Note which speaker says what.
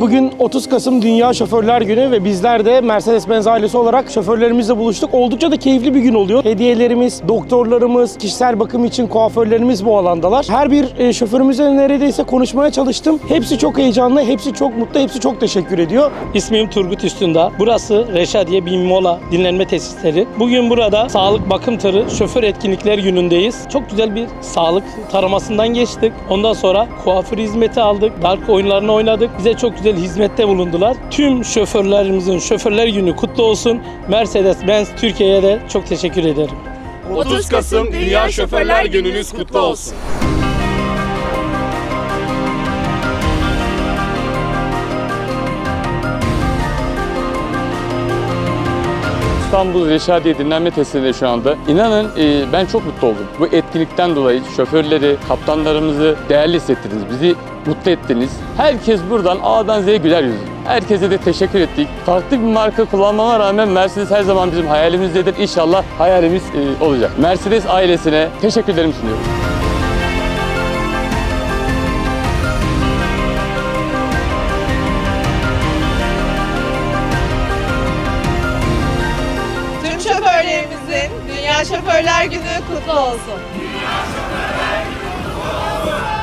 Speaker 1: Bugün 30 Kasım Dünya Şoförler Günü ve bizler de Mercedes-Benz ailesi olarak şoförlerimizle buluştuk. Oldukça da keyifli bir gün oluyor. Hediyelerimiz, doktorlarımız, kişisel bakım için kuaförlerimiz bu alandalar. Her bir şoförümüze neredeyse konuşmaya çalıştım. Hepsi çok heyecanlı, hepsi çok mutlu, hepsi çok teşekkür ediyor.
Speaker 2: İsmim Turgut Üstündağ. Burası Reşadiye Bin Mola dinlenme tesisleri. Bugün burada sağlık bakım tırı şoför etkinlikler günündeyiz. Çok güzel bir sağlık taramasından geçtik. Ondan sonra kuaför hizmeti aldık. Dark oyunlarını oynadık. Bize çok güzel hizmette bulundular. Tüm şoförlerimizin Şoförler Günü kutlu olsun. Mercedes-Benz Türkiye'ye de çok teşekkür ederim.
Speaker 3: 30 Kasım Dünya Şoförler Gününüz kutlu olsun.
Speaker 4: İstanbul Reşadiye dinlenme tesisinde şu anda. İnanın ben çok mutlu oldum. Bu etkinlikten dolayı şoförleri, kaptanlarımızı değerli hissettiniz. Bizi mutlu ettiniz. Herkes buradan A'dan Z'ye güler yüzlü. Herkese de teşekkür ettik. Farklı bir marka kullanmama rağmen Mercedes her zaman bizim hayalimizdedir. İnşallah hayalimiz olacak. Mercedes ailesine teşekkürlerimi sunuyorum.
Speaker 5: Tüm şoförlerimizin Dünya Şoförler Günü kutlu olsun.
Speaker 3: Dünya Şoförler Günü kutlu olsun.